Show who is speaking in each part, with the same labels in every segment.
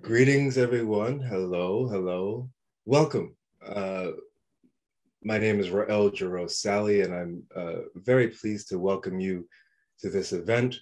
Speaker 1: Greetings, everyone. Hello, hello. Welcome. My name is Rael Sally, and I'm very pleased to welcome you to this event.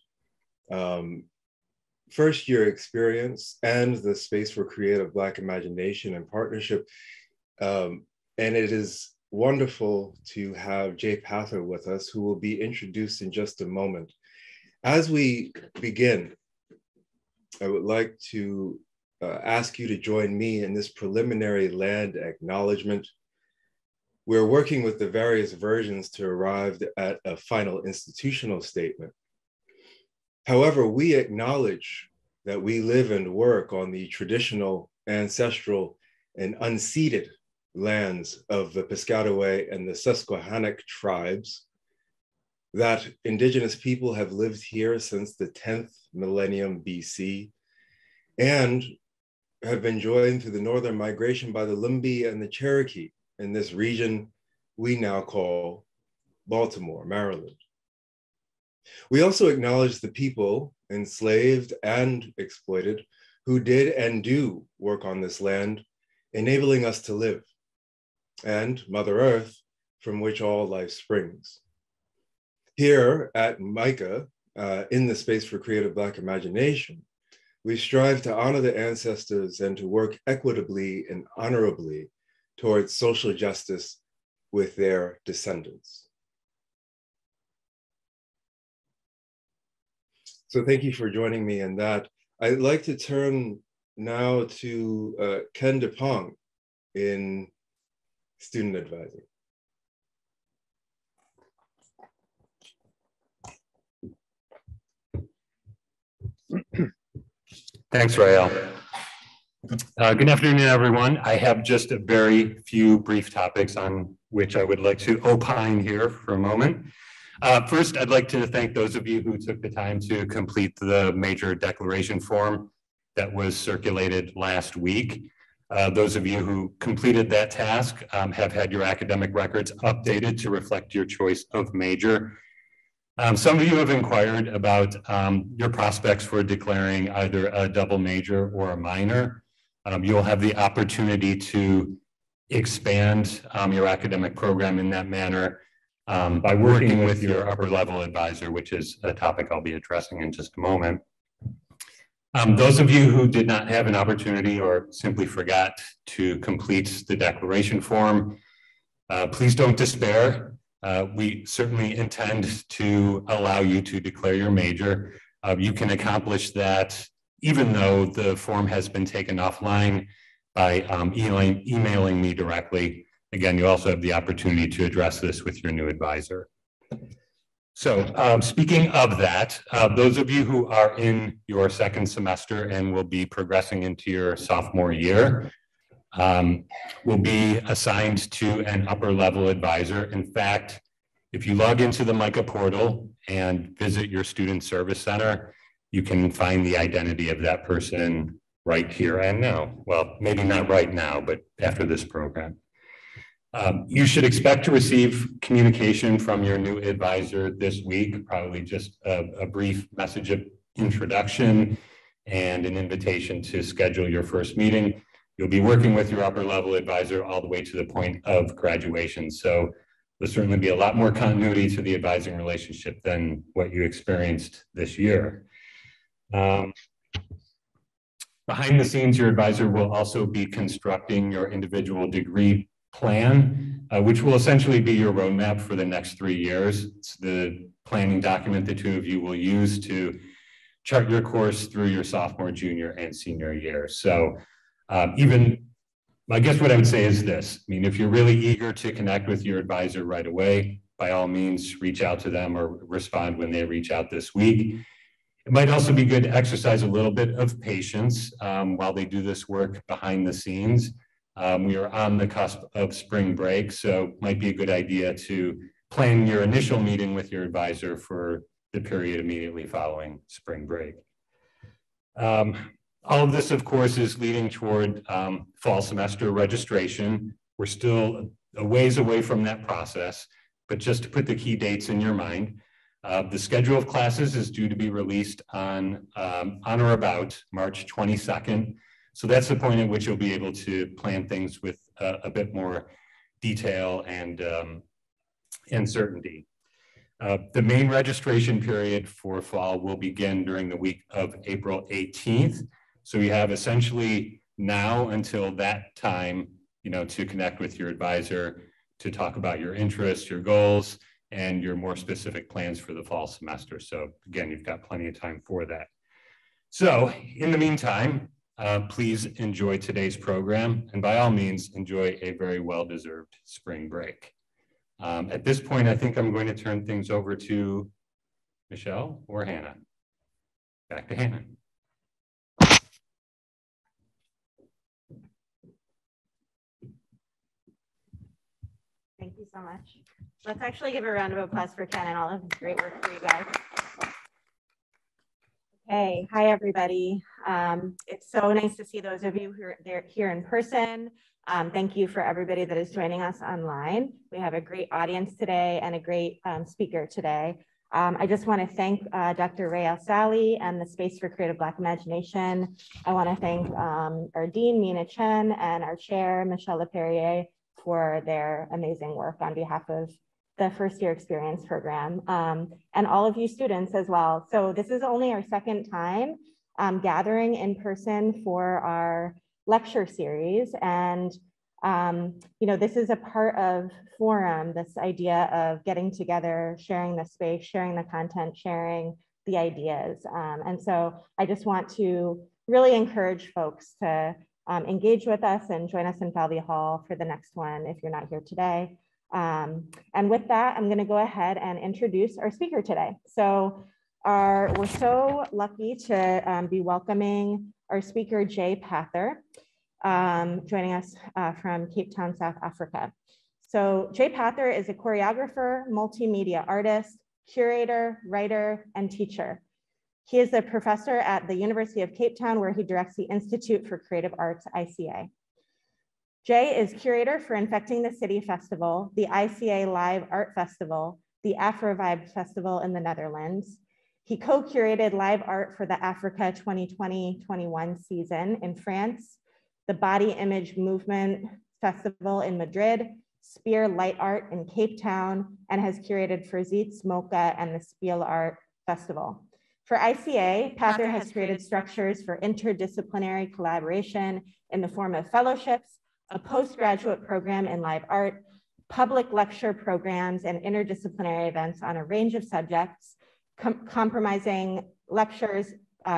Speaker 1: First year experience and the space for creative Black imagination and partnership. And it is wonderful to have Jay Pather with us, who will be introduced in just a moment. As we begin, I would like to ask you to join me in this preliminary land acknowledgement. We're working with the various versions to arrive at a final institutional statement. However, we acknowledge that we live and work on the traditional, ancestral, and unceded lands of the Piscataway and the Susquehannock tribes, that indigenous people have lived here since the 10th millennium BC, and have been joined through the northern migration by the Lumbee and the Cherokee in this region we now call Baltimore, Maryland. We also acknowledge the people, enslaved and exploited, who did and do work on this land, enabling us to live, and Mother Earth, from which all life springs. Here at MICA, in the Space for Creative Black Imagination, we strive to honor the ancestors and to work equitably and honorably towards social justice with their descendants. So thank you for joining me in that. I'd like to turn now to Ken DePong in student advising.
Speaker 2: Thanks, Rael. Good afternoon, everyone. I have just a very few brief topics on which I would like to opine here for a moment. First, I'd like to thank those of you who took the time to complete the major declaration form that was circulated last week. Those of you who completed that task have had your academic records updated to reflect your choice of major. Some of you have inquired about your prospects for declaring either a double major or a minor. You'll have the opportunity to expand your academic program in that manner by working with your upper level advisor, which is a topic I'll be addressing in just a moment. Those of you who did not have an opportunity or simply forgot to complete the declaration form, please don't despair. We certainly intend to allow you to declare your major. You can accomplish that even though the form has been taken offline by emailing me directly. Again, you also have the opportunity to address this with your new advisor. So speaking of that, those of you who are in your second semester and will be progressing into your sophomore year, will be assigned to an upper level advisor. In fact, if you log into the MICA portal and visit your student service center, you can find the identity of that person right here and now. Well, maybe not right now, but after this program. You should expect to receive communication from your new advisor this week, probably just a brief message of introduction and an invitation to schedule your first meeting. You'll be working with your upper level advisor all the way to the point of graduation. So there'll certainly be a lot more continuity to the advising relationship than what you experienced this year. Behind the scenes, your advisor will also be constructing your individual degree plan, which will essentially be your roadmap for the next 3 years. It's the planning document the two of you will use to chart your course through your sophomore, junior, and senior year. So I guess what I would say is this. I mean, if you're really eager to connect with your advisor right away, by all means, reach out to them or respond when they reach out this week. It might also be good to exercise a little bit of patience while they do this work behind the scenes. We are on the cusp of spring break, so it might be a good idea to plan your initial meeting with your advisor for the period immediately following spring break. All of this, of course, is leading toward fall semester registration. We're still a ways away from that process, but just to put the key dates in your mind, the schedule of classes is due to be released on or about March 22nd. So that's the point at which you'll be able to plan things with a bit more detail and certainty. The main registration period for fall will begin during the week of April 18th. So you have essentially now until that time, to connect with your advisor, to talk about your interests, your goals, and your more specific plans for the fall semester. So again, you've got plenty of time for that. So in the meantime, please enjoy today's program, and by all means, enjoy a very well-deserved spring break. At this point, I think I'm going to turn things over to Michelle or Hannah. Back to Hannah.
Speaker 3: Thank you so much. Let's actually give a round of applause for Ken and all of his great work for you guys. Okay, hi everybody. It's so nice to see those of you who are here in person. Thank you for everybody that is joining us online. We have a great audience today and a great speaker today. I just want to thank Dr. Ray El-Sally and the Space for Creative Black Imagination. I want to thank our Dean, Mina Chen, and our chair, Michelle LePerrier, for their amazing work on behalf of the first year experience program, and all of you students as well. So this is only our second time gathering in person for our lecture series. And, this is a part of Forum, this idea of getting together, sharing the space, sharing the content, sharing the ideas. And so I just want to really encourage folks to engage with us and join us in Falvey Hall for the next one if you're not here today. And with that, I'm going to go ahead and introduce our speaker today. So we're so lucky to be welcoming our speaker, Jay Pather, joining us from Cape Town, South Africa. So Jay Pather is a choreographer, multimedia artist, curator, writer, and teacher. He is a professor at the University of Cape Town, where he directs the Institute for Creative Arts, ICA. Jay is curator for Infecting the City Festival, the ICA Live Art Festival, the Afro Vibe Festival in the Netherlands. He co-curated live art for the Africa 2020-21 season in France, the Body Image Movement Festival in Madrid, Spear Light Art in Cape Town, and has curated for Zietz, Mocha, and the Spiel Art Festival. For ICA, Pather has created structures for interdisciplinary collaboration in the form of fellowships, a postgraduate program in live art, public lecture programs, and interdisciplinary events on a range of subjects, comprising lectures,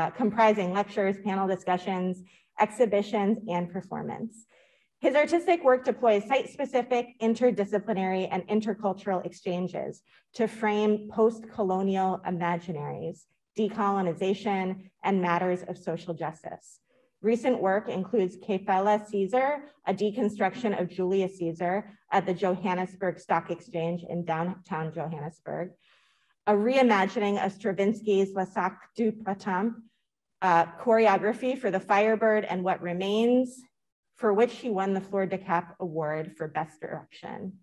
Speaker 3: panel discussions, exhibitions, and performance. His artistic work deploys site-specific, interdisciplinary, and intercultural exchanges to frame post-colonial imaginaries, decolonization, and matters of social justice. Recent work includes Kefela Caesar, a deconstruction of Julius Caesar at the Johannesburg Stock Exchange in downtown Johannesburg, a reimagining of Stravinsky's Le Sac du Printemps, choreography for The Firebird and What Remains, for which he won the Fleur de Cap Award for Best Direction.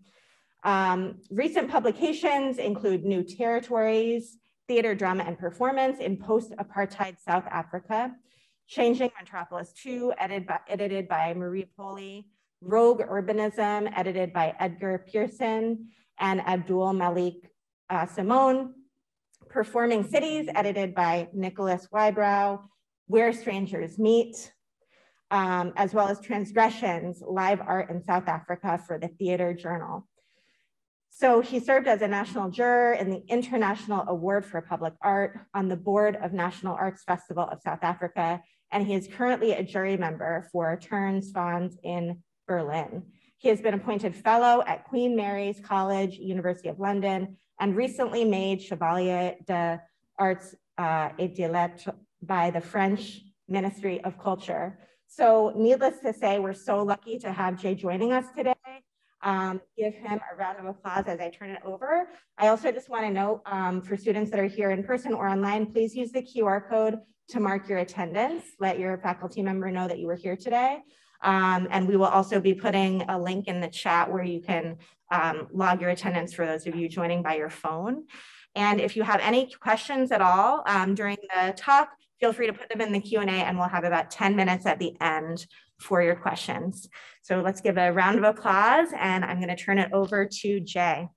Speaker 3: Recent publications include New Territories, Theater, Drama, and Performance in Post-Apartheid South Africa, Changing Metropolis 2, edited by Marie Poli, Rogue Urbanism, edited by Edgar Pearson and Abdul Malik Simone, Performing Cities, edited by Nicholas Wybrow, Where Strangers Meet, as well as Transgressions, Live Art in South Africa for the Theater Journal. So he served as a national juror in the International Award for Public Art on the board of National Arts Festival of South Africa, and he is currently a jury member for Turns Fons in Berlin. He has been appointed fellow at Queen Mary's College, University of London, and recently made Chevalier des Arts et des Lettres by the French Ministry of Culture. So needless to say, we're so lucky to have Jay joining us today. Give him a round of applause as I turn it over. I also just want to note for students that are here in person or online, please use the QR code to mark your attendance. Let your faculty member know that you were here today. And we will also be putting a link in the chat where you can log your attendance for those of you joining by your phone. And if you have any questions at all during the talk, feel free to put them in the Q&A, and we'll have about 10 minutes at the end for your questions. So let's give a round of applause, and I'm going to turn it over to Jay.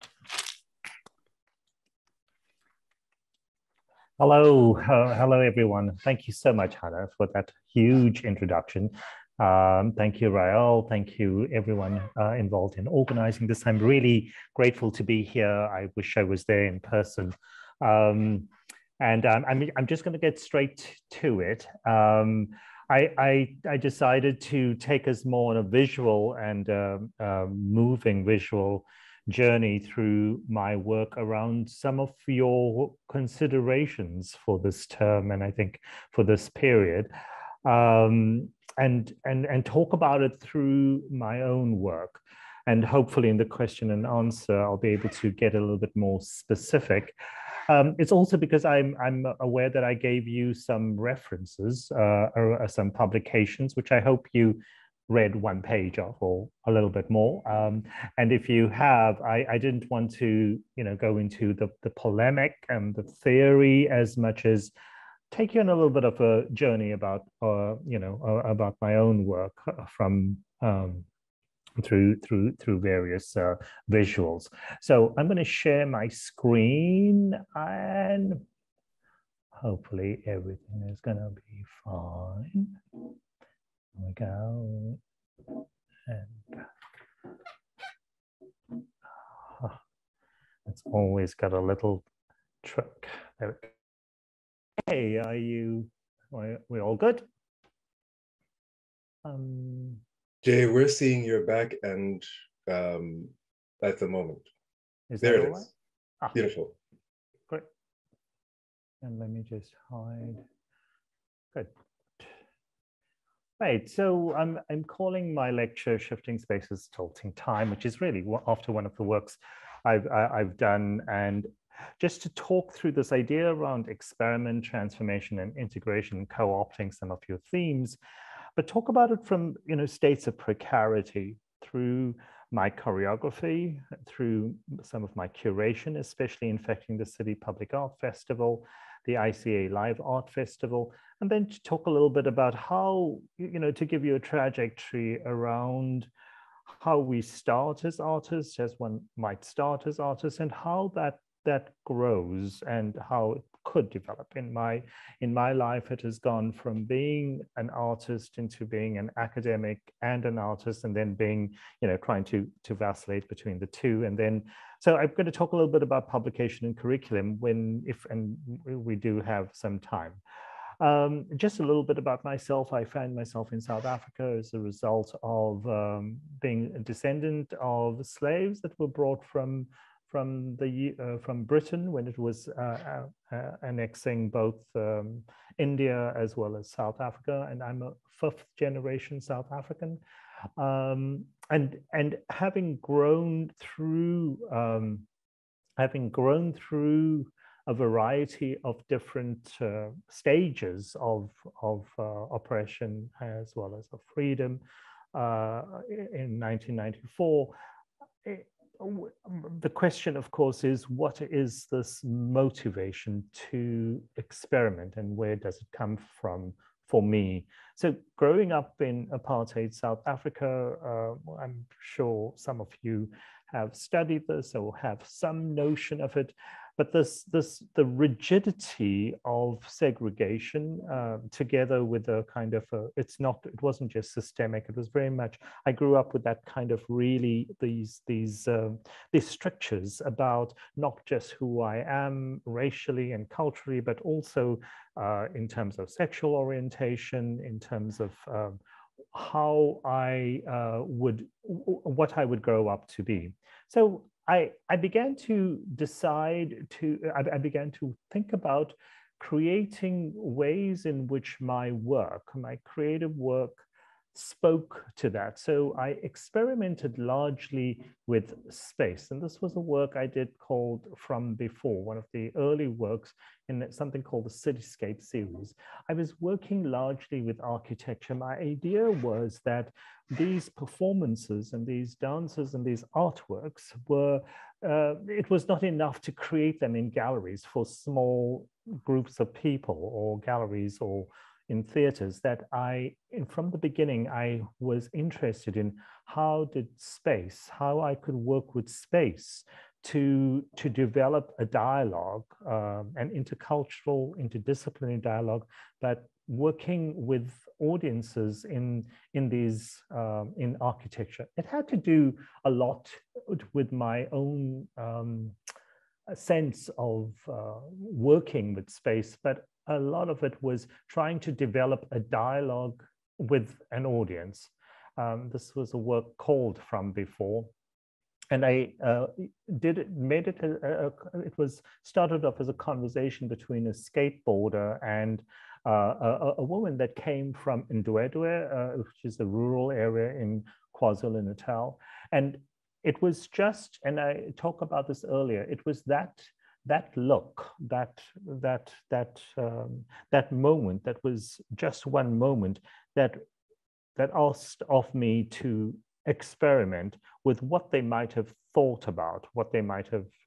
Speaker 4: Hello, hello everyone. Thank you so much, Hannah, for that huge introduction. Thank you, Rael. Thank you, everyone involved in organizing this. I'm really grateful to be here. I wish I was there in person. I'm just going to get straight to it. I decided to take us more on a visual and moving visual journey through my work around some of your considerations for this term, and I think for this period, and talk about it through my own work. And hopefully in the question and answer, I'll be able to get a little bit more specific. It's also because I'm aware that I gave you some references, or some publications, which I hope you read one page of or a little bit more. And if you have, I didn't want to, go into the polemic and the theory as much as take you on a little bit of a journey about, about my own work from through various visuals. So I'm going to share my screen, and hopefully everything is going to be fine. There we go. And it's always got a little trick. There we go. Hey, are we all good?
Speaker 1: Jay, we're seeing your back end at the moment. There it is. Ah, beautiful.
Speaker 4: Great. And let me just hide. Good. Right, so I'm calling my lecture "Shifting Spaces, Tilting Time," which is really after one of the works I've done, and just to talk through this idea around experiment, transformation, and integration, co-opting some of your themes, but talk about it from states of precarity through my choreography, through some of my curation, especially Infecting the City Public Art Festival, the ICA Live Art Festival, and then to talk a little bit about how, to give you a trajectory around how we start as artists, as one might start as artists, and how that grows and how it could develop. In my life, it has gone from being an artist into being an academic and an artist, and then being, trying to vacillate between the two. And then, so I'm going to talk a little bit about publication and curriculum if we do have some time. Just a little bit about myself. I found myself in South Africa as a result of being a descendant of slaves that were brought from Britain when it was annexing both India as well as South Africa, and I'm a 5th generation South African, and having grown through a variety of different stages of oppression as well as of freedom. In 1994, the question, of course, is what is this motivation to experiment, and where does it come from for me? So growing up in apartheid South Africa, I'm sure some of you have studied this or have some notion of it. But the rigidity of segregation, together with a kind of it wasn't just systemic. It was very much. I grew up with that kind of really these strictures about not just who I am racially and culturally, but also in terms of sexual orientation, in terms of how what I would grow up to be. So I began to I began to think about creating ways in which my creative work spoke to that. So I experimented largely with space. And this was a work I did called From Before, one of the early works in something called the Cityscape series. I was working largely with architecture. My idea was that these performances and these dances and these artworks were it was not enough to create them in galleries for small groups of people or galleries or in theaters, that from the beginning, I was interested in how I could work with space to develop a dialogue, an intercultural, interdisciplinary dialogue, but working with audiences in architecture. It had to do a lot with my own sense of working with space, but a lot of it was trying to develop a dialogue with an audience. This was a work called From Before. And I it was started off as a conversation between a skateboarder and a woman that came from Ndwedwe, which is a rural area in KwaZulu-Natal. And it was just, and I talked about this earlier, it was that look, that moment, that was just one moment that asked of me to experiment with what they might have thought about, what they might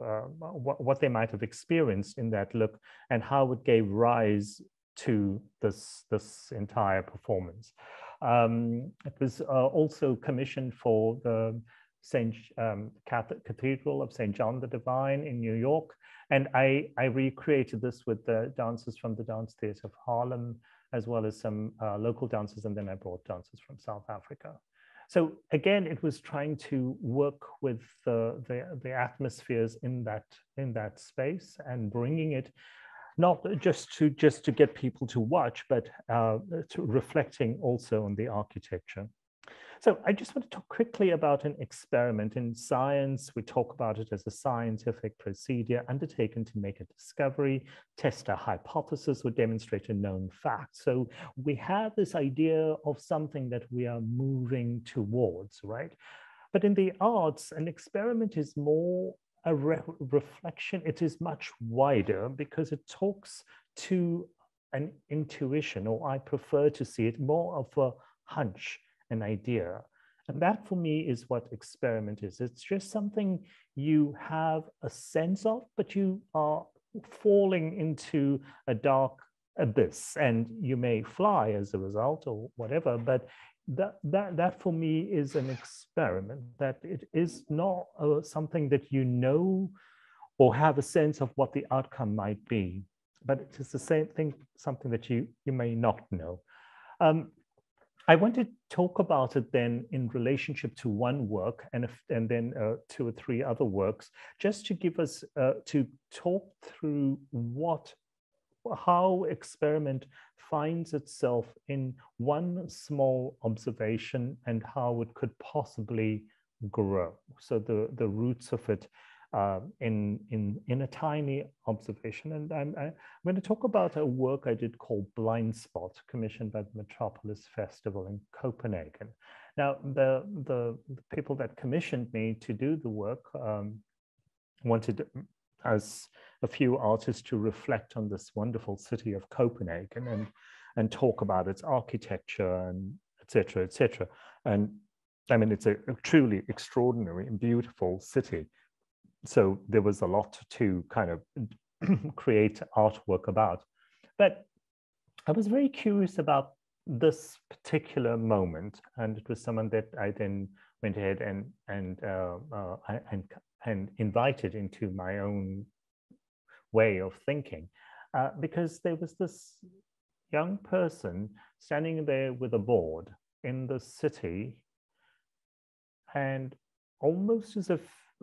Speaker 4: have experienced in that look, and how it gave rise to this entire performance. It was also commissioned for the Catholic Cathedral of St. John the Divine in New York, and I recreated this with the dancers from the Dance Theatre of Harlem, as well as some local dancers, and then I brought dancers from South Africa. So again, it was trying to work with the atmospheres in that space and bringing it not just to get people to watch, but to reflecting also on the architecture. So I just want to talk quickly about an experiment. In science, we talk about it as a scientific procedure undertaken to make a discovery, test a hypothesis, or demonstrate a known fact. So we have this idea of something that we are moving towards, right? But in the arts, an experiment is more a reflection. It is much wider because it talks to an intuition, or I prefer to see it more of a hunch, an idea. And that for me is what experiment is. It's just something you have a sense of, but you are falling into a dark abyss, and you may fly as a result or whatever, but that for me is an experiment, that it is not something that you know or have a sense of what the outcome might be, but it is the same thing, something that you may not know. I want to talk about it then in relationship to one work and then 2 or 3 other works, just to give us, to talk through how experiment finds itself in one small observation and how it could possibly grow. So the roots of it in a tiny observation. And I'm going to talk about a work I did called Blind Spot, commissioned by the Metropolis Festival in Copenhagen. Now, the people that commissioned me to do the work wanted, as a few artists, to reflect on this wonderful city of Copenhagen and talk about its architecture and et cetera, et cetera. And I mean, it's a truly extraordinary and beautiful city. So there was a lot to kind of create artwork about. But I was very curious about this particular moment, and it was someone that I then went ahead and invited into my own way of thinking, because there was this young person standing there with a board in the city, and almost as if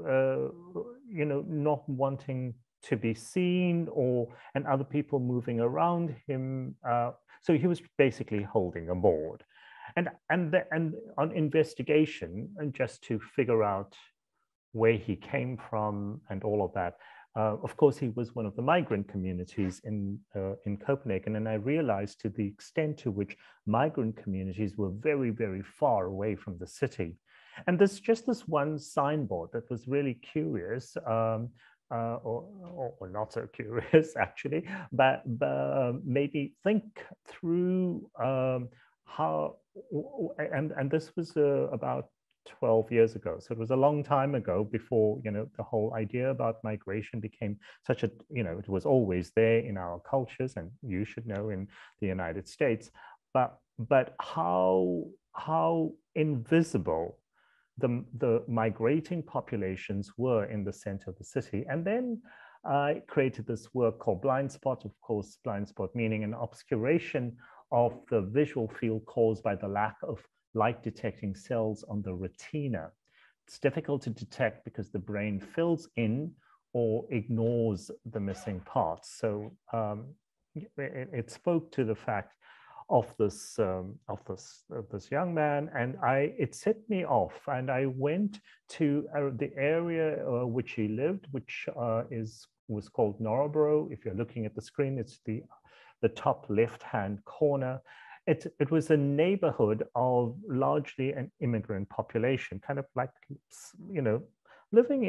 Speaker 4: not wanting to be seen, and other people moving around him. So he was basically holding a board, and on investigation, and just to figure out where he came from and all of that. Of course, he was one of the migrant communities in Copenhagen, and I realized to the extent to which migrant communities were very, very far away from the city. And there's just this one signboard that was really curious, or not so curious actually, but made me think through how, and this was about 12 years ago. So it was a long time ago before, the whole idea about migration became such a, it was always there in our cultures, and you should know in the United States, but how invisible the migrating populations were in the center of the city. And then I created this work called Blind Spot, of course, blind spot meaning an obscuration of the visual field caused by the lack of light detecting cells on the retina. It's difficult to detect because the brain fills in or ignores the missing parts. So it spoke to the fact of this young man, and it set me off, and I went to the area which he lived, which was called Norrborough. If you're looking at the screen, it's the top left-hand corner. It was a neighborhood of largely an immigrant population, kind of like, living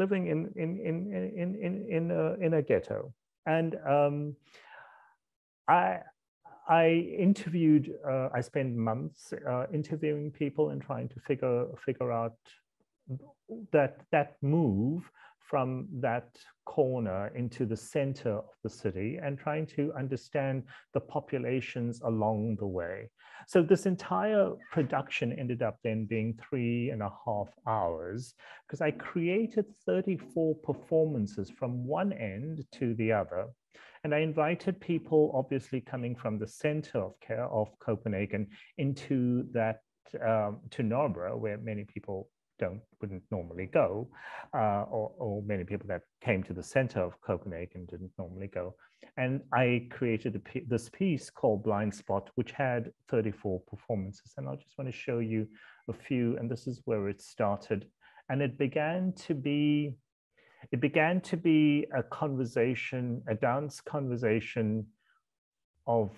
Speaker 4: in a ghetto. And I interviewed, I spent months interviewing people and trying to figure out that move from that corner into the center of the city, and trying to understand the populations along the way. So this entire production ended up then being 3.5 hours, because I created 34 performances from one end to the other. And I invited people, obviously coming from the center of Copenhagen, into that, to Norrborough, where many people wouldn't normally go, or many people that came to the center of Copenhagen didn't normally go. And I created this piece called Blind Spot, which had 34 performances. And I just want to show you a few, and this is where it started. And it began to be a conversation, a dance conversation of,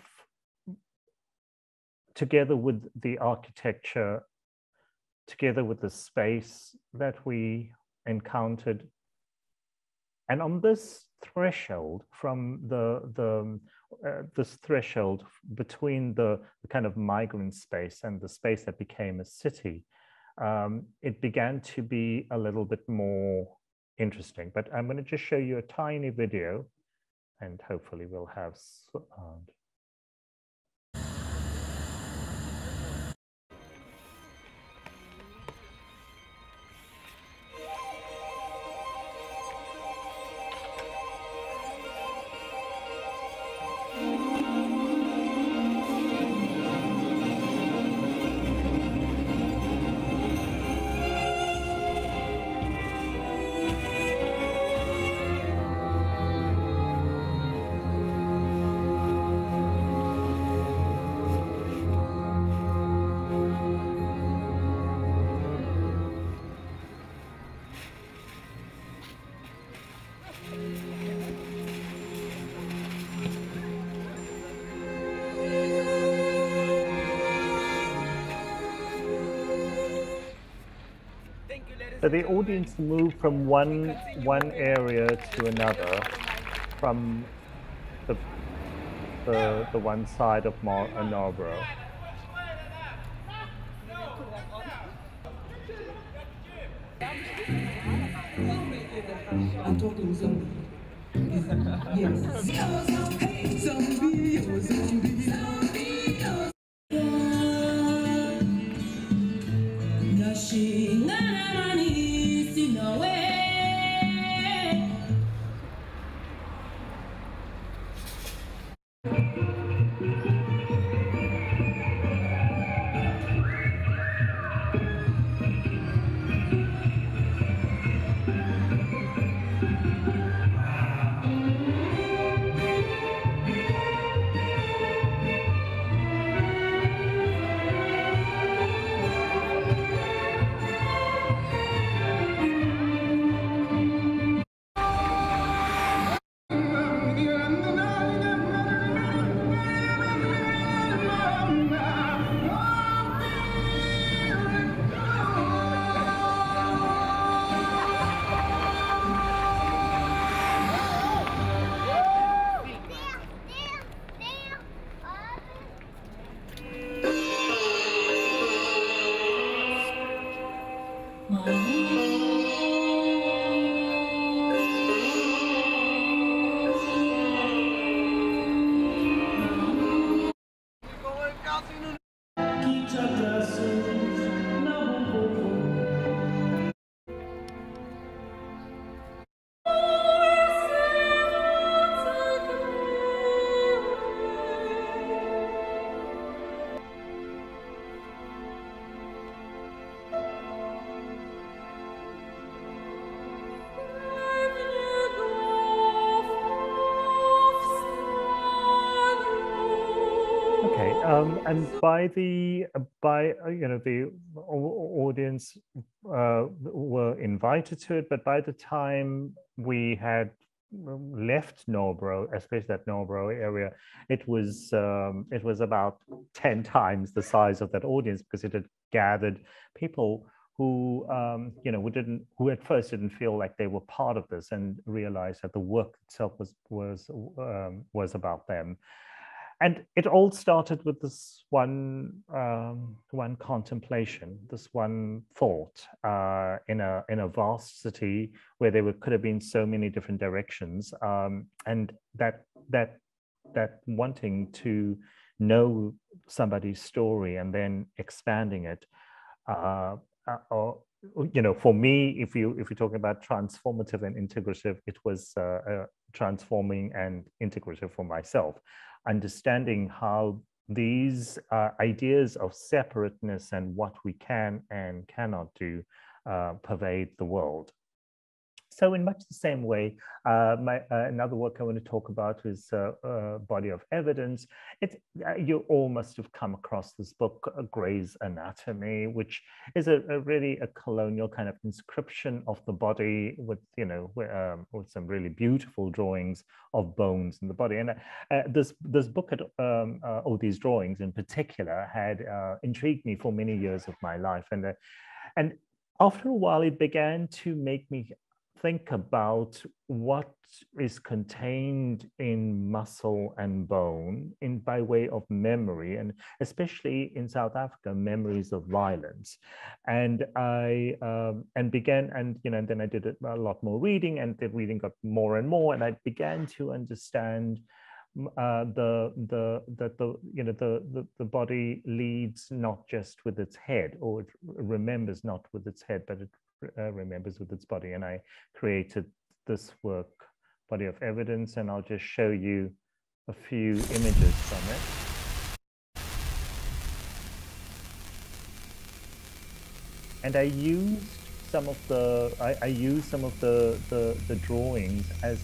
Speaker 4: together with the architecture, together with the space that we encountered. And on this threshold, from this threshold between the kind of migrant space and the space that became a city, it began to be a little bit more interesting. But I'm going to just show you a tiny video, and hopefully we'll have sound. So the audience moved from one area to another, from the one side of Norrborough.
Speaker 5: I'm talking zombie. Yes. Zombie, zombie, zombie.
Speaker 4: And by the audience were invited to it, but by the time we had left Norbro, especially that Norbro area, it was about 10 times the size of that audience, because it had gathered people who who at first didn't feel like they were part of this and realized that the work itself was about them. And it all started with this one contemplation, this one thought in a vast city where there could have been so many different directions, and that wanting to know somebody's story and then expanding it. For me, if you're talking about transformative and integrative, it was transforming and integrative for myself. Understanding how these ideas of separateness and what we can and cannot do pervade the world. So in much the same way, another work I want to talk about is Body of Evidence. You all must have come across this book, Gray's Anatomy, which is really a colonial kind of inscription of the body with, with some really beautiful drawings of bones in the body. And this book, or these drawings in particular, had intrigued me for many years of my life. And after a while, it began to make me think about what is contained in muscle and bone by way of memory, and especially in South Africa, memories of violence. And I began, and then I did a lot more reading, and the reading got more and more, and I began to understand the body leads not just with its head, or it remembers not with its head, but it remembers with its body. And I created this work, Body of Evidence, and I'll just show you a few images from it. And I used some of the drawings as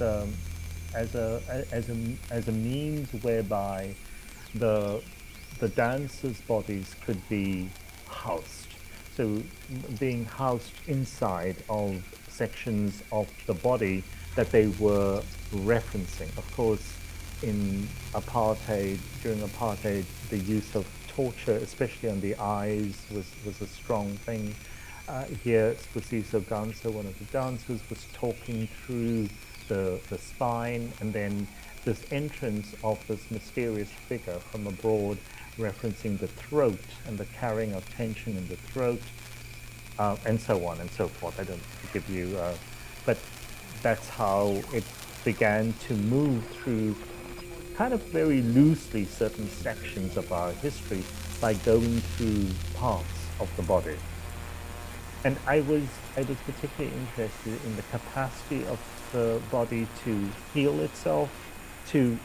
Speaker 4: a means whereby the dancers' bodies could be housed. So being housed inside of sections of the body that they were referencing. Of course, during apartheid, the use of torture, especially on the eyes, was a strong thing. Here, Spusiso Ganso, one of the dancers, was talking through the spine, and then this entrance of this mysterious figure from abroad, referencing the throat and the carrying of tension in the throat, and so on and so forth. I don't give you, but that's how it began to move through kind of very loosely certain sections of our history by going through parts of the body. And I was particularly interested in the capacity of the body to heal itself, to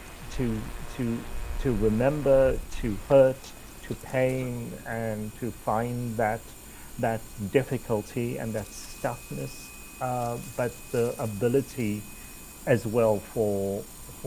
Speaker 4: remember, to hurt, to pain, and to find that difficulty and that stuckness, but the ability as well for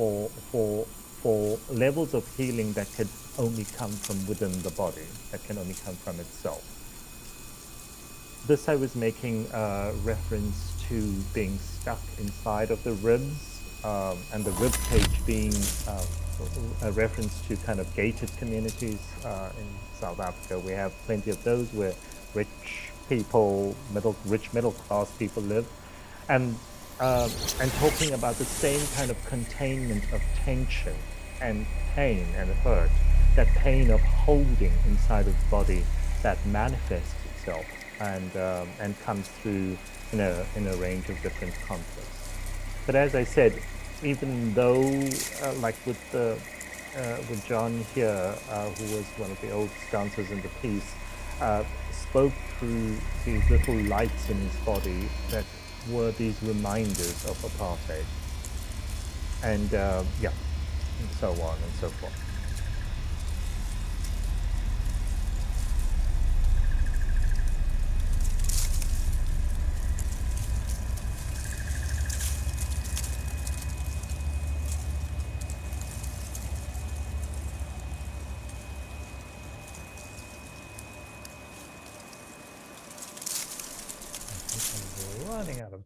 Speaker 4: levels of healing that could only come from within the body, that can only come from itself. This I was making reference to being stuck inside of the ribs, and the rib cage being a reference to kind of gated communities in South Africa. We have plenty of those where rich people, rich middle class people live, and talking about the same kind of containment of tension and pain and hurt, that pain of holding inside of the body that manifests itself and comes through in a range of different conflicts. But as I said, even though like with John here, who was one of the oldest dancers in the piece, spoke through these little lights in his body that were these reminders of apartheid, and yeah, and so on and so forth.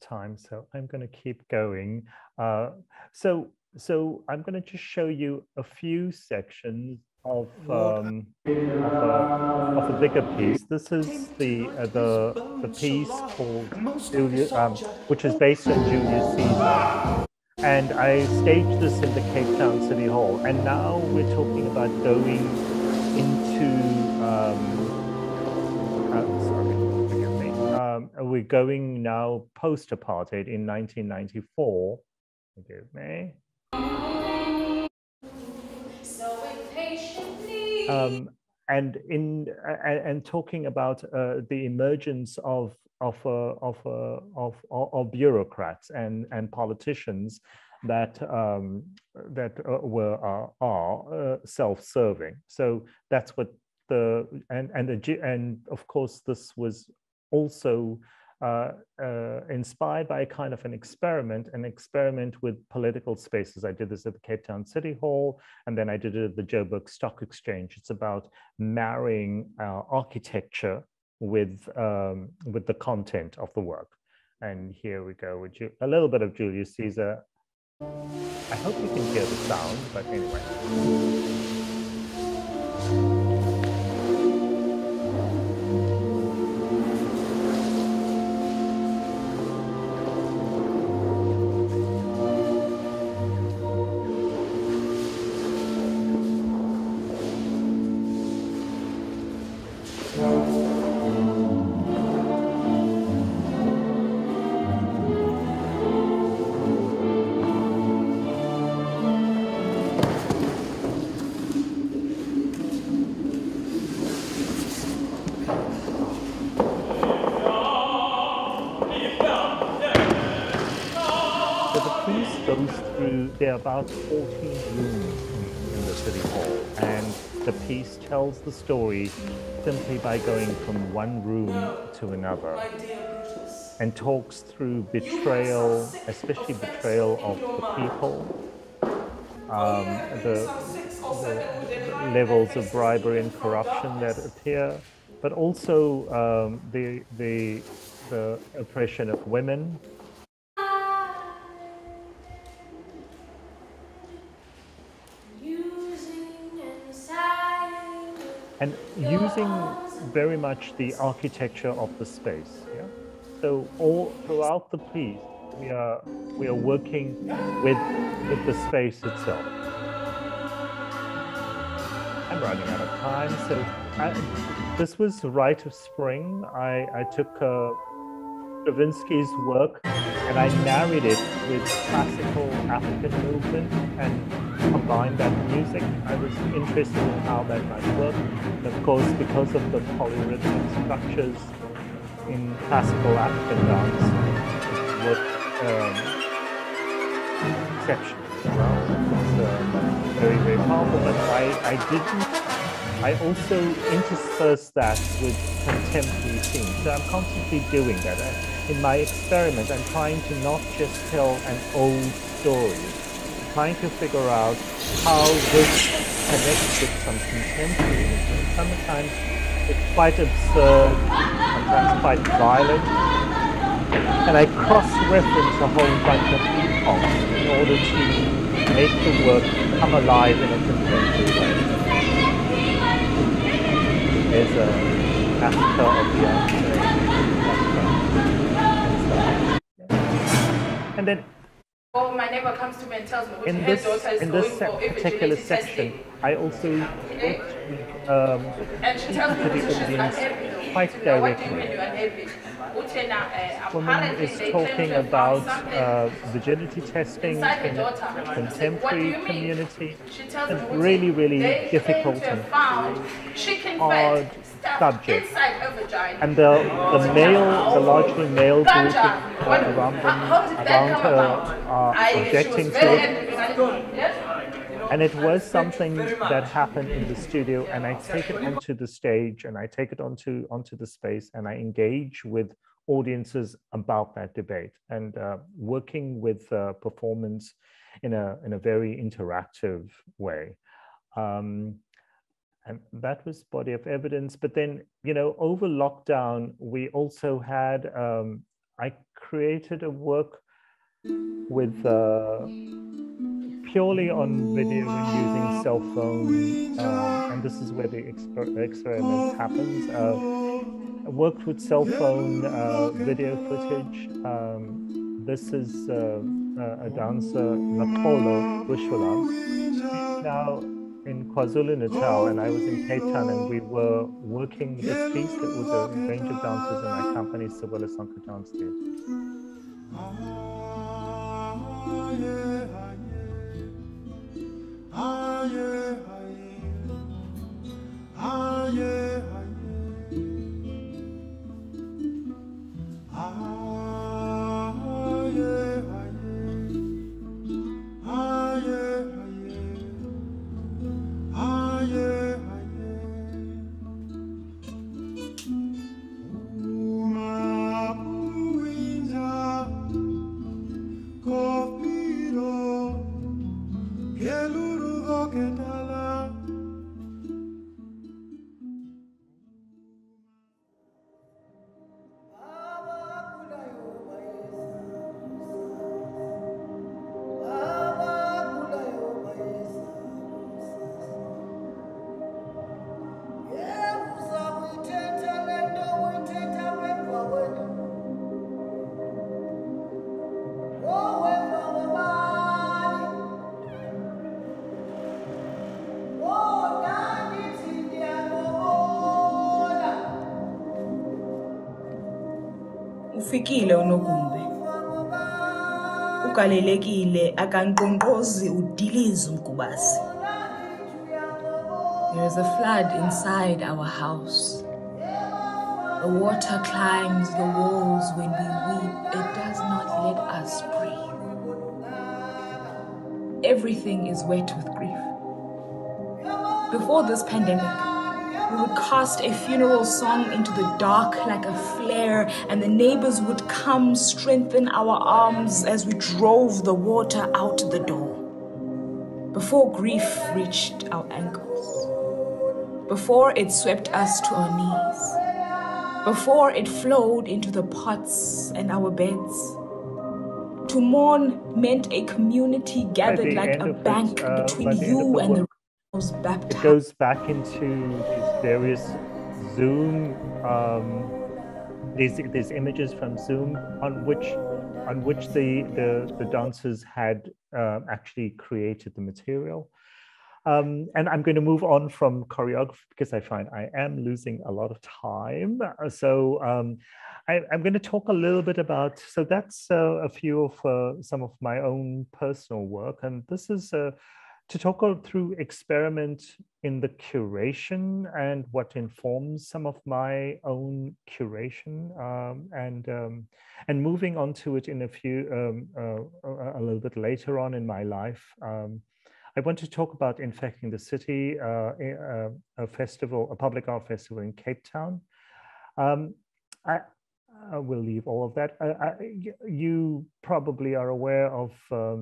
Speaker 4: time, so I'm going to keep going. So I'm going to just show you a few sections of a bigger piece. This is the piece called Julius, which is based on Julius Caesar. And I staged this in the Cape Town City Hall. And now we're talking about going into, sorry, forgive me. We're going now post-apartheid in 1994. Forgive me. And talking about the emergence of bureaucrats and politicians that are self-serving. So that's what and of course this was also inspired by a kind of an experiment with political spaces. I did this at the Cape Town City Hall, and then I did it at the Joburg Stock Exchange. It's about marrying architecture with the content of the work. And here we go with a little bit of Julius Caesar. I hope you can hear the sound, but anyway. There are about 14 rooms in the City Hall, and the piece tells the story simply by going from one room to another and talks through betrayal, especially betrayal of the people, the levels of bribery and corruption that appear, but also the oppression of women. And using very much the architecture of the space. Yeah? So all throughout the piece, we are working with the space itself. I'm running out of time, so this was Rite of Spring. I took Stravinsky's work and I married it with classical African movement and combined that music. I was interested in how that might work. And of course, because of the polyrhythmic structures in classical African dance, it worked exceptionally well. It's very, very powerful, but I also intersperse that with contemporary themes. So I'm constantly doing that. In my experiment, I'm trying to not just tell an old story, I'm trying to figure out how this connects with some contemporary imagery. Sometimes it's quite absurd, sometimes quite violent, and I cross-reference a whole bunch of epochs in order to make the work come alive in a contemporary way. There's a massacre of the and then
Speaker 6: my neighbor comes to me and tells me
Speaker 4: in this particular section, I also worked with
Speaker 6: and she tells me
Speaker 4: to the audience quite directly. Woman is talking about virginity testing in a contemporary community, a really, really difficult and hard subject. And the largely male group around her are objecting to it. And it was something that happened in the studio, and I take it onto the stage and I take it onto the space and I engage with audiences about that debate and working with performance in a very interactive way. And that was Body of Evidence. But then, you know, over lockdown, we also had I created a work with purely on video and using cell phone, and this is where the experiment happens. I worked with cell phone video footage. This is a dancer, Nakolo Wishwala. She's now in KwaZulu-Natal, and I was in Cape Town, and we were working with this piece that with a range of dancers in my company, Sibula Sanka Dance Theatre.
Speaker 5: Ufikile uNogumbe. Ugalelekile akankqonkqozi udiliza umgubasi. There is a flood inside our house. The water climbs the walls when we weep. It does not let us breathe. Everything is wet with grief. Before this pandemic, we would cast a funeral song into the dark like a flare, and the neighbors would come strengthen our arms as we drove the water out the door. Before grief reached our ankles, before it swept us to our knees, before it flowed into the pots and our beds. To mourn meant a community gathered like a bank between you and the baptized.
Speaker 4: It goes back into these various Zoom, these images from Zoom on which the dancers had actually created the material. And I'm going to move on from choreography because I find I am losing a lot of time. So I'm going to talk a little bit about, so that's a few of some of my own personal work. And this is to talk through experiment in the curation and what informs some of my own curation, and moving on to it in a little bit later on in my life. I want to talk about Infecting the City, a public art festival in Cape Town. I will leave all of that. You probably are aware of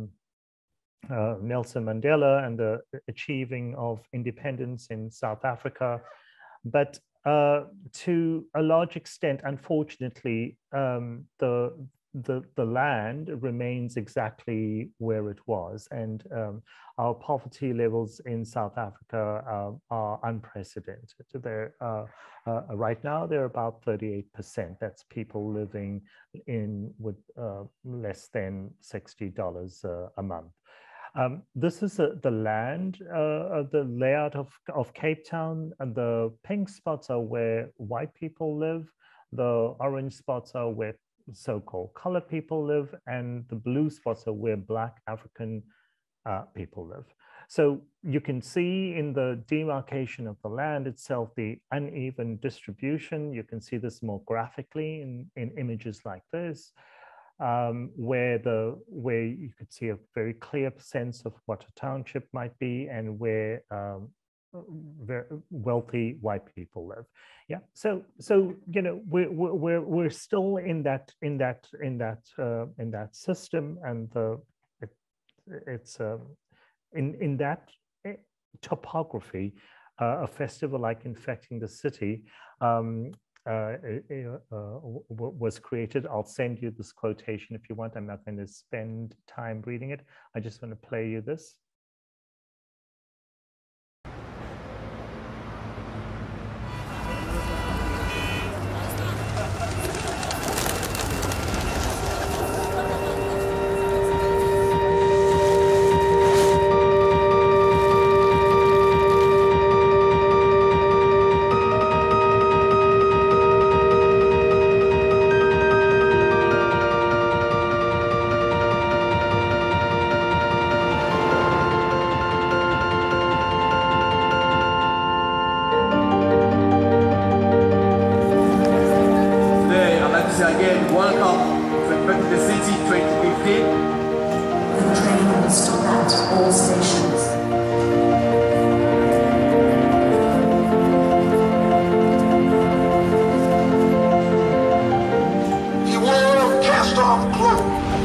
Speaker 4: Nelson Mandela and the achieving of independence in South Africa. But to a large extent, unfortunately, the land remains exactly where it was. And our poverty levels in South Africa are unprecedented. They're, right now, they're about 38%. That's people living with less than $60 a month. This is the land, the layout of Cape Town, and the pink spots are where white people live. The orange spots are where so-called colored people live, and the blue spots are where Black African people live. So you can see in the demarcation of the land itself, the uneven distribution. You can see this more graphically in images like this. Where you could see a very clear sense of what a township might be, and where very wealthy white people live. Yeah, so you know we're still in that system, and it's in that topography. A festival like Infecting the City was created. I'll send you this quotation if you want. I'm not going to spend time reading it. I just want to play you this.
Speaker 7: Again, welcome back to the city 2015.
Speaker 8: The train will stop at all stations.
Speaker 9: The world cast off crew.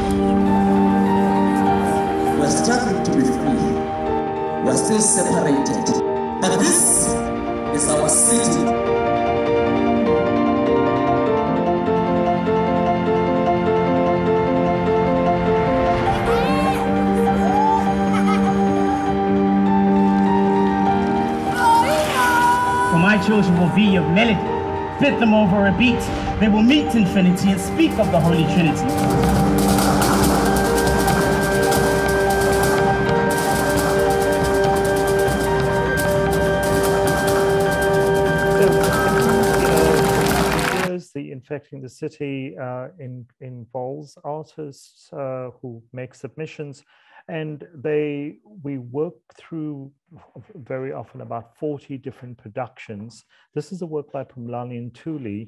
Speaker 10: We're struggling to be free. We're still separated. But this is our city.
Speaker 11: My children will be of melody, fit them over a beat. They will meet infinity and speak of the Holy Trinity.
Speaker 4: The Infecting the City involves artists who make submissions, and we work through very often about 40 different productions. This is a work by Pumlani and Thuli.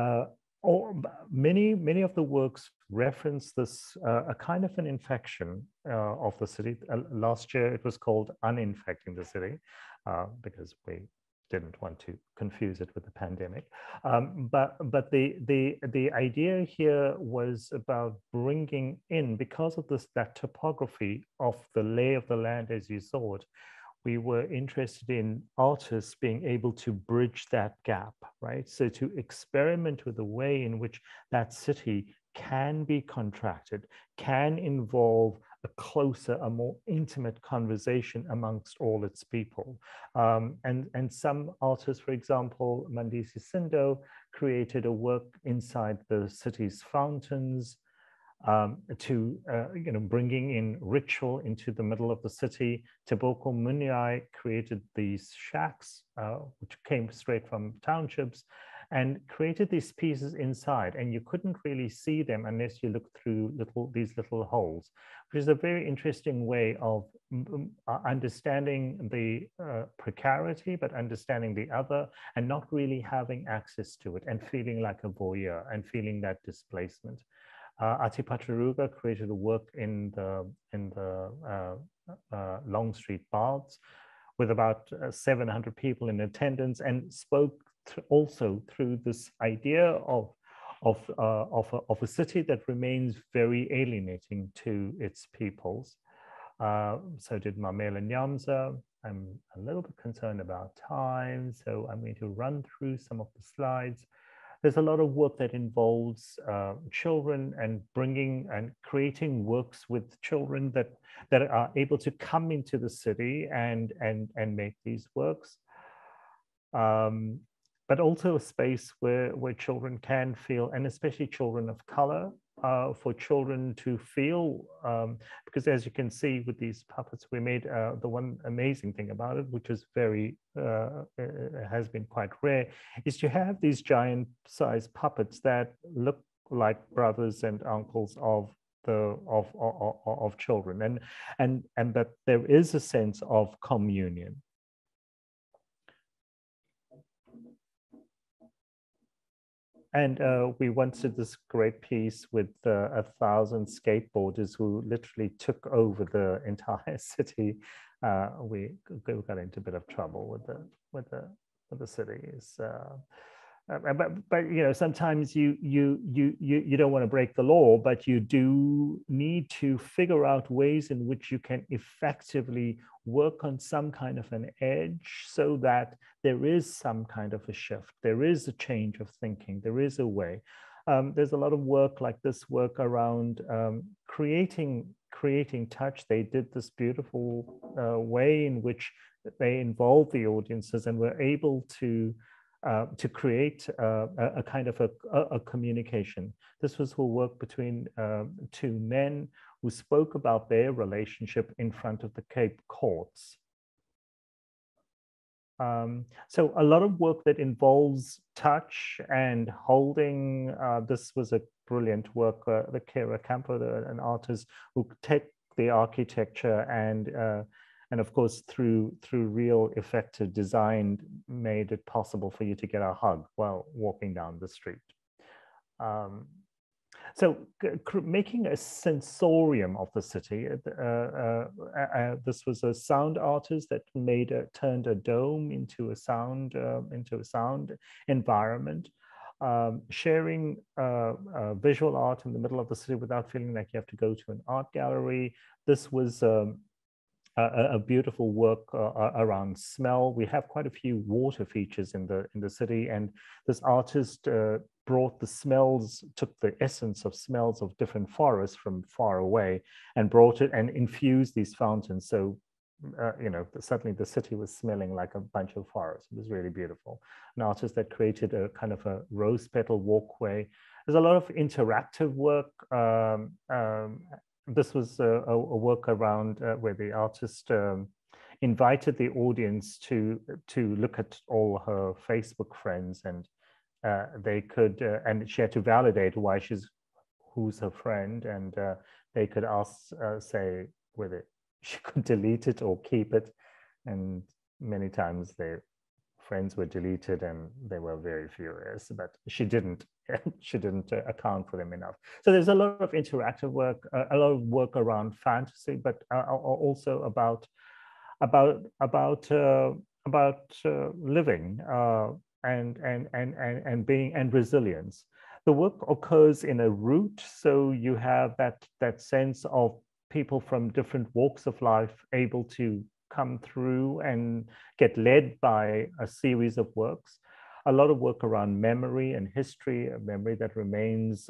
Speaker 4: Many of the works reference this a kind of an infection of the city. Last year it was called Uninfecting the City because we didn't want to confuse it with the pandemic. But the idea here was about bringing in, because of that topography of the lay of the land as you saw it, we were interested in artists being able to bridge that gap, right? So to experiment with the way in which that city can be contracted, can involve a closer, a more intimate conversation amongst all its people. And some artists, for example, Mandisi Sindo, created a work inside the city's fountains, bringing in ritual into the middle of the city. Teboko Munyai created these shacks, which came straight from townships, and created these pieces inside, and you couldn't really see them unless you looked through these little holes, which is a very interesting way of understanding the precarity, but understanding the other, and not really having access to it, and feeling like a voyeur, and feeling that displacement. Ati Patraruga created a work in the Long Street Baths with about 700 people in attendance, and spoke also through this idea of a city that remains very alienating to its peoples. So did Mamela Nyamza. I'm a little bit concerned about time, so I'm going to run through some of the slides. There's a lot of work that involves children, and bringing and creating works with children that are able to come into the city and make these works. But also a space where children can feel, and especially children of color, for children to feel, because as you can see with these puppets, we made the one amazing thing about it, which is very, has been quite rare, is to have these giant size puppets that look like brothers and uncles of children, and that there is a sense of communion. And we went to this great piece with 1,000 skateboarders who literally took over the entire city. We got into a bit of trouble with the cities. but you know, sometimes you don't want to break the law, but you do need to figure out ways in which you can effectively work on some kind of an edge so that there is some kind of a shift, there is a change of thinking, there is a way. There's a lot of work like this work around creating touch. They did this beautiful way in which they involved the audiences and were able to create a kind of a communication. This was a work between two men who spoke about their relationship in front of the Cape courts. So a lot of work that involves touch and holding. This was a brilliant work. The Kira Campo, an artist who took the architecture and of course through real effective design made it possible for you to get a hug while walking down the street. So making a sensorium of the city. This was a sound artist that turned a dome into a sound environment. Sharing visual art in the middle of the city without feeling like you have to go to an art gallery. This was a beautiful work around smell. We have quite a few water features in the city, and this artist brought the smells, took the essence of smells of different forests from far away, and brought it and infused these fountains. So, you know, suddenly the city was smelling like a bunch of forests. It was really beautiful. An artist that created a kind of a rose petal walkway. There's a lot of interactive work. This was a work around where the artist invited the audience to look at all her Facebook friends, and they could, and she had to validate who's her friend, and they could ask, say, whether she could delete it or keep it, and many times their friends were deleted and they were very furious, but she didn't account for them enough. So there's a lot of interactive work, a lot of work around fantasy, but also about living and being and resilience. The work occurs in a route, so you have that sense of people from different walks of life able to come through and get led by a series of works. A lot of work around memory and history, a memory that remains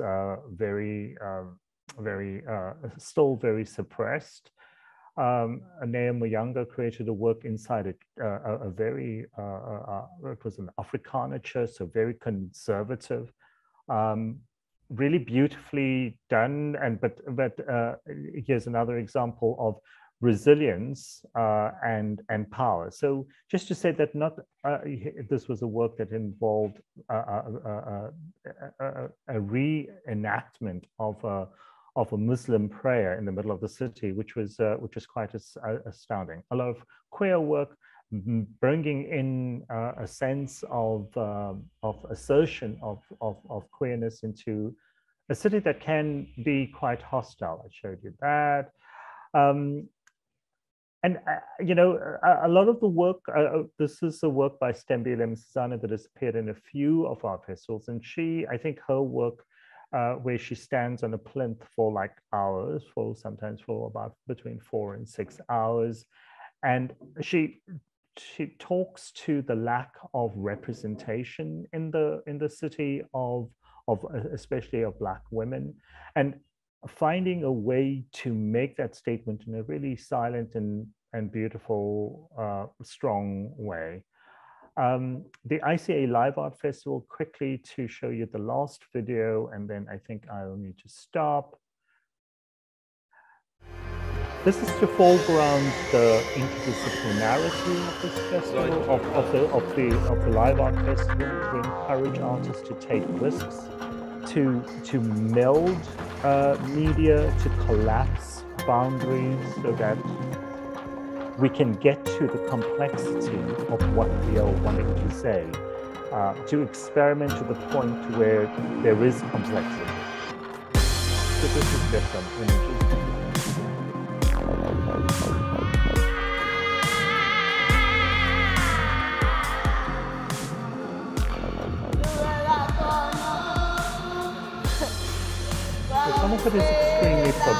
Speaker 4: still very suppressed. Nea Muyanga created a work inside it was an Afrikaner church, so very conservative, really beautifully done. And but here's another example of resilience and power. So just to say that not this was a work that involved a reenactment of a Muslim prayer in the middle of the city, which was quite astounding. A lot of queer work, bringing in a sense of assertion of queerness into a city that can be quite hostile. I showed you that. And you know, a lot of the work, this is a work by Stembile Msizana that has appeared in a few of our festivals. And I think her work, where she stands on a plinth for like hours, sometimes for about between 4 and 6 hours. And she talks to the lack of representation in the city of especially of Black women, and finding a way to make that statement in a really silent and beautiful, strong way. The ICA Live Art Festival, quickly to show you the last video, and then I think I'll need to stop. This is to foreground the interdisciplinarity of this festival, of the Live Art Festival. We encourage artists to take risks, to meld media, to collapse boundaries so that we can get to the complexity of what we are wanting to say, to experiment to the point where there is complexity. So this is just some images.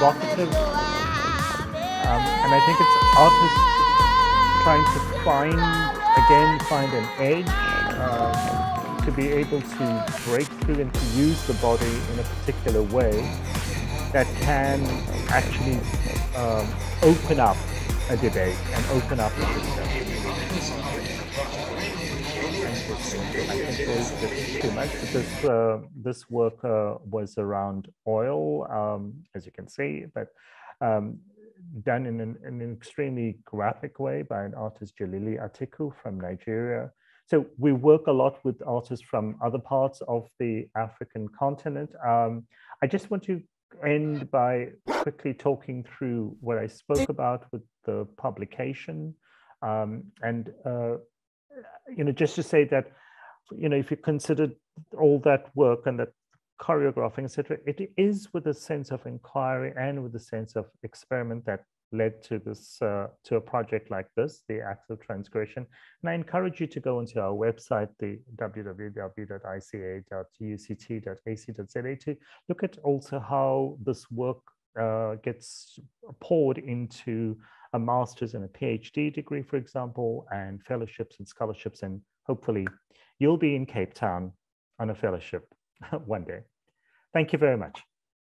Speaker 4: provocative, and I think it's artists trying to find an edge, to be able to break through and to use the body in a particular way that can actually open up a debate and open up a discussion. I think there's too much, but this work was around oil, as you can see, but done in an extremely graphic way by an artist, Jalili Atiku from Nigeria. So we work a lot with artists from other parts of the African continent. I just want to end by quickly talking through what I spoke about with the publication, and just to say that, if you consider all that work and that choreographing, etc., it is with a sense of inquiry and with a sense of experiment that led to this, to a project like this, the Acts of Transgression. And I encourage you to go into our website, the www.ica.uct.ac.za, to look at also how this work gets poured into a master's and a PhD degree, for example, and fellowships and scholarships. And hopefully you'll be in Cape Town on a fellowship one day. Thank you very much.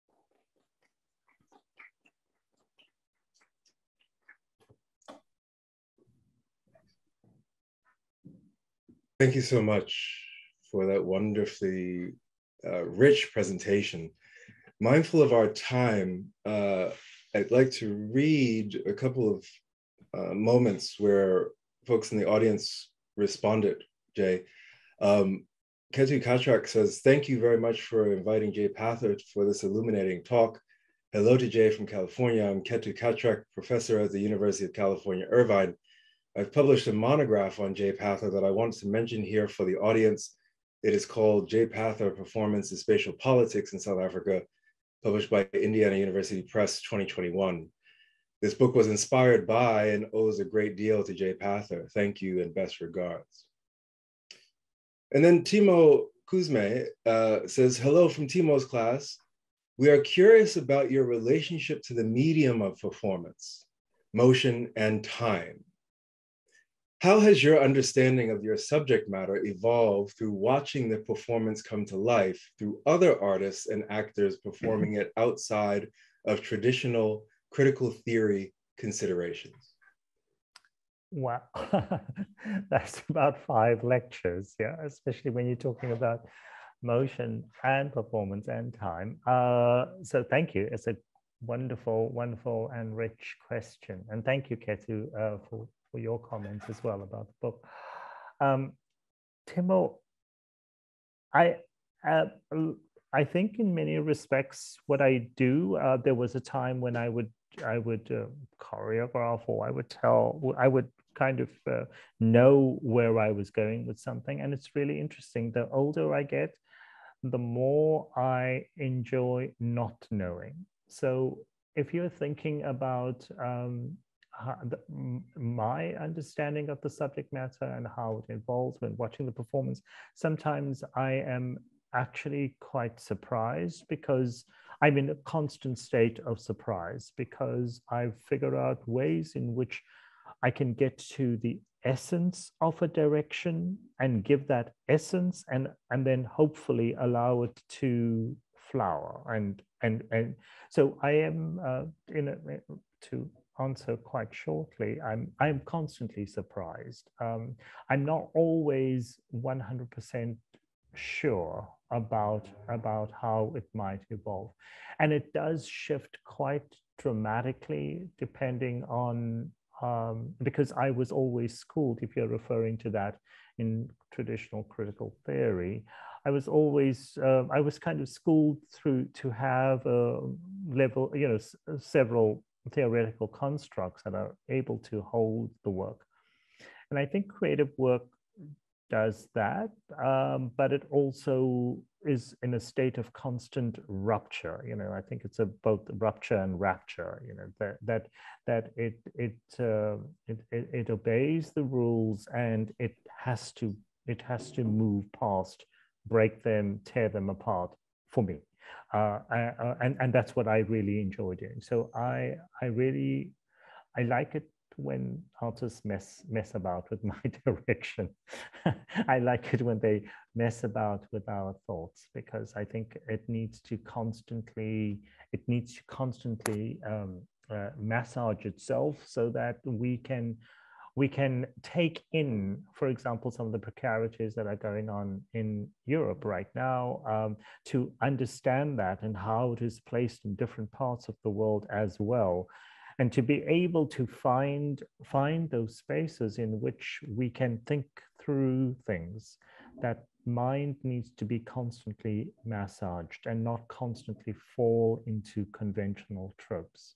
Speaker 1: Thank you so much for that wonderfully rich presentation. Mindful of our time, I'd like to read a couple of moments where folks in the audience responded, Jay. Ketu Katrak says, thank you very much for inviting Jay Pather for this illuminating talk. Hello to Jay from California. I'm Ketu Katrak, professor at the University of California, Irvine. I've published a monograph on Jay Pather that I want to mention here for the audience. It is called Jay Pather, Performance in Spatial Politics in South Africa, published by Indiana University Press 2021. This book was inspired by and owes a great deal to Jay Pather. Thank you and best regards. And then Timo Kuzme says, hello from Timo's class. We are curious about your relationship to the medium of performance, motion, and time. How has your understanding of your subject matter evolved through watching the performance come to life through other artists and actors performing it outside of traditional critical theory considerations?
Speaker 4: Wow, that's about 5 lectures, yeah, especially when you're talking about motion and performance and time. So thank you. It's a wonderful, wonderful and rich question. And thank you, Ketu, for your comments as well about the book. Timo, I think in many respects what I do, there was a time when I would choreograph, or I would kind of know where I was going with something. And it's really interesting. The older I get, the more I enjoy not knowing. So if you're thinking about my understanding of the subject matter and how it evolves when watching the performance, sometimes I am actually quite surprised, because I'm in a constant state of surprise, because I figure out ways in which I can get to the essence of a direction and give that essence, and then hopefully allow it to flower. And so I am to answer quite shortly, I'm constantly surprised. I'm not always 100% sure about how it might evolve, and it does shift quite dramatically depending on because I was always schooled, if you're referring to that in traditional critical theory, I was always I was kind of schooled through to have a level, several theoretical constructs that are able to hold the work. And I think creative work does that, but it also is in a state of constant rupture. I think it's both rupture and rapture. That it obeys the rules, and it has to move past, break them, tear them apart for me. And that's what I really enjoy doing. So I like it when artists mess about with my direction. I like it when they mess about with our thoughts, because I think it needs to constantly massage itself so that we can take in, for example, some of the precarities that are going on in Europe right now, to understand that and how it is placed in different parts of the world as well. And to be able to find those spaces in which we can think through things. That mind needs to be constantly massaged and not constantly fall into conventional tropes.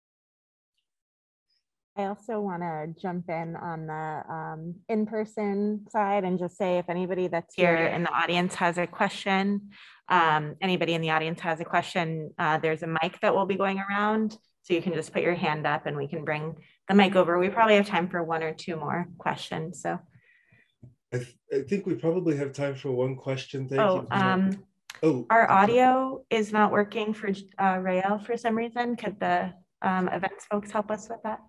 Speaker 3: I also want to jump in on the in-person side and just say, if anybody that's here in the audience has a question, there's a mic that will be going around. So you can just put your hand up and we can bring the mic over. We probably have time for one or two more questions. So
Speaker 1: I think we probably have time for one question. Thank you.
Speaker 3: Our audio is not working for Rael for some reason. Could the events folks help us with that?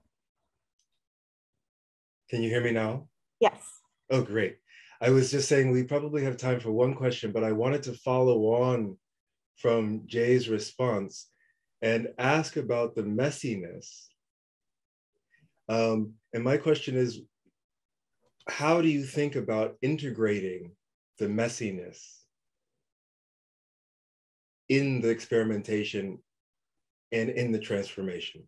Speaker 1: Can you hear me now?
Speaker 3: Yes.
Speaker 1: Oh, great. I was just saying we probably have time for one question, but I wanted to follow on from Jay's response and ask about the messiness. And my question is, how do you think about integrating the messiness in the experimentation and in the transformation?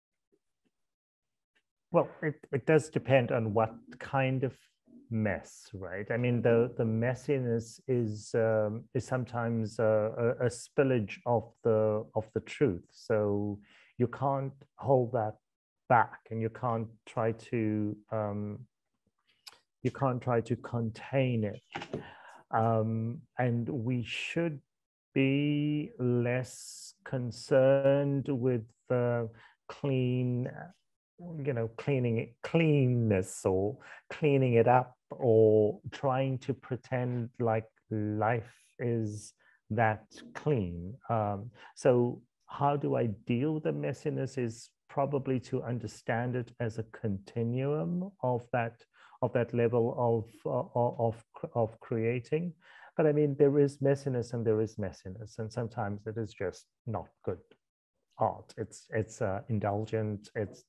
Speaker 4: Well, it does depend on what kind of mess, right? I mean, the messiness is sometimes a spillage of the truth. So you can't hold that back, and you can't try to contain it. And we should be less concerned with cleanness or cleaning it up or trying to pretend like life is that clean. So how do I deal with the messiness is probably to understand it as a continuum of that level of creating. But I mean, there is messiness and there is messiness, and sometimes it is just not good art. It's indulgent. It's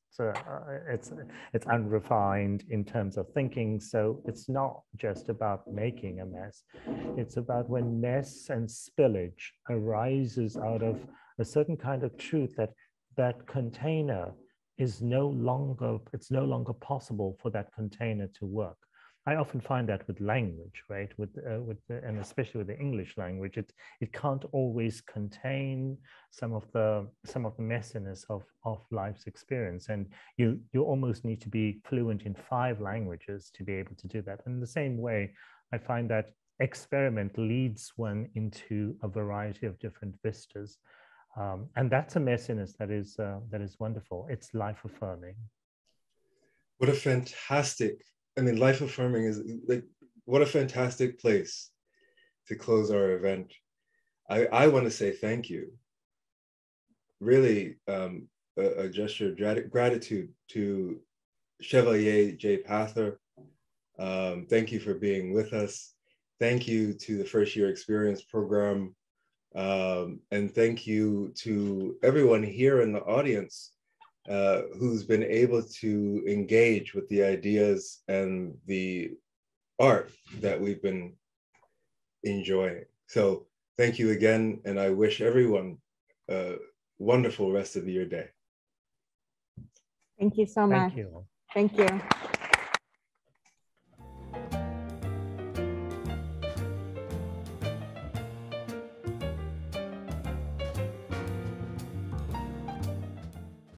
Speaker 4: unrefined in terms of thinking. So it's not just about making a mess. It's about when mess and spillage arises out of a certain kind of truth that container is no longer possible for that container to work. I often find that with language, right? And especially with the English language, it can't always contain some of the messiness of life's experience, and you almost need to be fluent in 5 languages to be able to do that. And in the same way, I find that experiment leads one into a variety of different vistas, and that's a messiness that is wonderful. It's life affirming.
Speaker 1: What a fantastic. I mean, life affirming is like, what a fantastic place to close our event. I want to say thank you. Really, a gesture of gratitude to Chevalier Jay Pather. Thank you for being with us. Thank you to the First Year Experience Program. And thank you to everyone here in the audience who's been able to engage with the ideas and the art that we've been enjoying. So thank you again, and I wish everyone a wonderful rest of your day.
Speaker 3: Thank you so much.
Speaker 4: Thank you.
Speaker 3: Thank you.